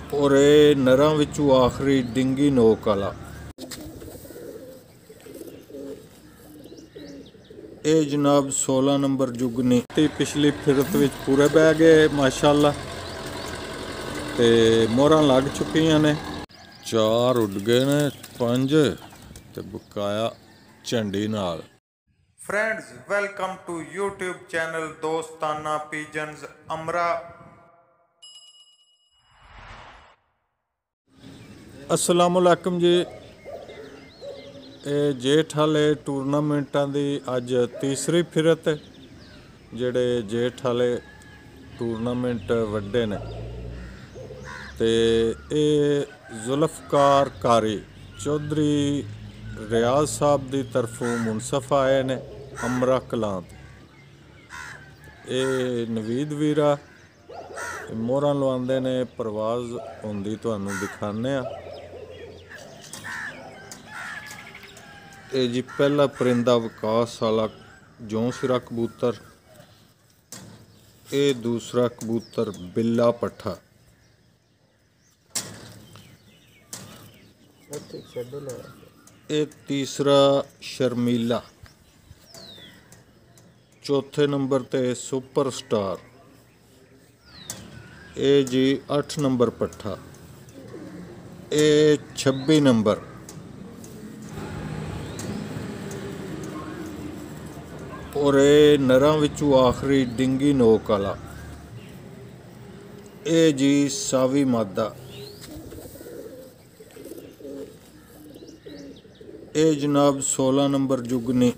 और ये नरां विचों आखिरी डिंगी नोक वाला। ये जनाब 16 नंबर जुगनी पिछली फिरत विच पूरे बह गए माशाअल्लाह। ते मोहरां लग चुकियां ने, 4 उड गए ने, 5 ते बकाया झंडी नाल। Friends welcome to YouTube channel दोस्ताना पिजन्स अमरा। अस्सलामुअलैकुम जी। ਇਹ ਜੇਠ ਵਾਲੇ ਟੂਰਨਾਮੈਂਟਾਂ ਦੀ ਅੱਜ ਤੀਸਰੀ ਫਿਰਤ ਹੈ। ਜਿਹੜੇ ਜੇਠ ਵਾਲੇ ਟੂਰਨਾਮੈਂਟ ਵੱਡੇ ਨੇ ਤੇ ਇਹ ਜ਼ੁਲਫਕਾਰ ਕਾਰੀ ਚੌਧਰੀ ਰਿਆਜ਼ ਸਾਹਿਬ ਦੀ ਤਰਫੋਂ ਮੁਨਸਫ ਆਏ ਨੇ ਅਮਰਾ ਕਲਾਂ। ਇਹ ਨਵੀਦ ਵੀਰਾ ਮੋਹਰਾਂ ਲਵਾਉਂਦੇ ਨੇ, ਪ੍ਰਵਾਜ਼ ਹੁੰਦੀ ਤੁਹਾਨੂੰ ਦਿਖਾਉਂਦੇ ਆ। ਇਹ ਜੀ ਪਹਿਲਾ परिंदा विकास वाला जौंसिरा कबूतर। ये दूसरा कबूतर बिल्ला पट्ठा। ये तीसरा शर्मीला। चौथे नंबर ते सुपर स्टार। ये जी 8 नंबर पट्ठा। ये 26 नंबर। और ये नरां विचों आखिरी डिंगी नोक वाला। ये जी सावी मादा। ये जनाब 16 नंबर जुगनी,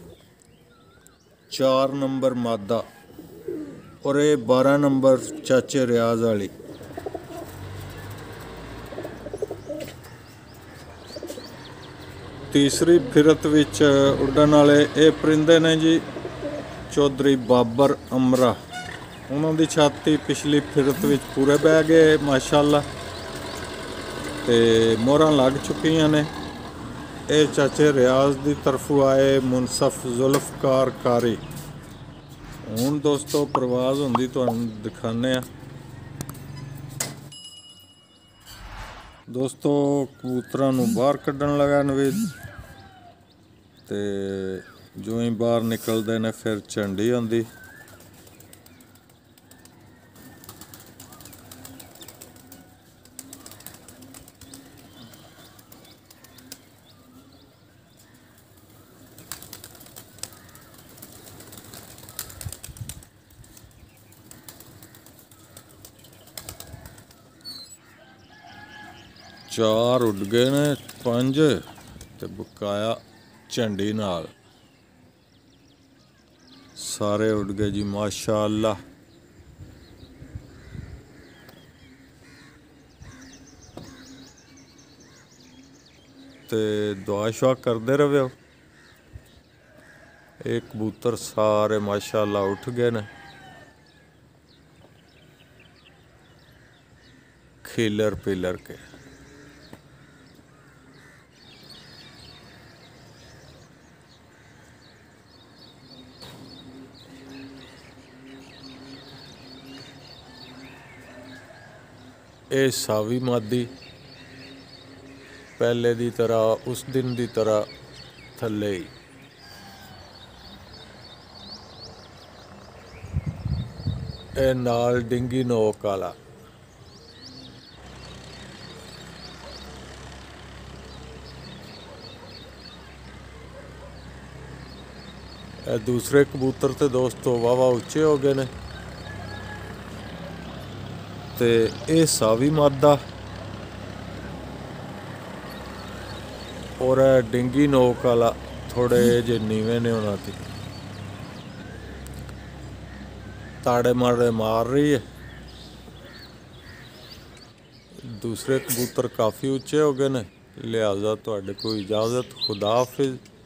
4 नंबर मादा और ये 12 नंबर चाचे रियाज वाली। तीसरी फिरत विच उड़न वाले ये परिंदे ने जी चौधरी बाबर अमरा। उन्होंने छाती पिछली फिरत विच पूरे बह गए माशाअल्लाह। ते मोहरां लग चुकियां ने। ये चाचे रियाज की तरफों आए मुनसफ जुल्फकार कारी। हुण दोस्तों प्रवाज होंदी तुहानूं दिखाने आ। दोस्तों कबूतरां नूं बाहर कड्ढण लगा नवीद ते जो ही बाहर निकलते ने फिर झंडी आंदी। चार उड गए ने, 5 ते बकाया झंडी नाल। सारे उड़ गए जी माशाअल्लाह। ते दुआ शुआ करते रहो। एक कबूतर सारे माशाअल्लाह उठ गए ने, खिलर पिलर के। ये सावी मादी पहले दी तरह उस दिन दी तरह थले ही। ये नाल डिंगी नोक वाला। दूसरे कबूतर तो दोस्तों वाह उच्चे हो गए ने। ते ये सावी मादा और डिंगी नोक वाला थोड़े जे नीवे ने। उन्होंने ताड़े मारे मार रही है। दूसरे कबूतर काफ़ी उच्चे हो गए ने, लिहाजा तुहाडे को इजाज़त। खुदा हाफिज़।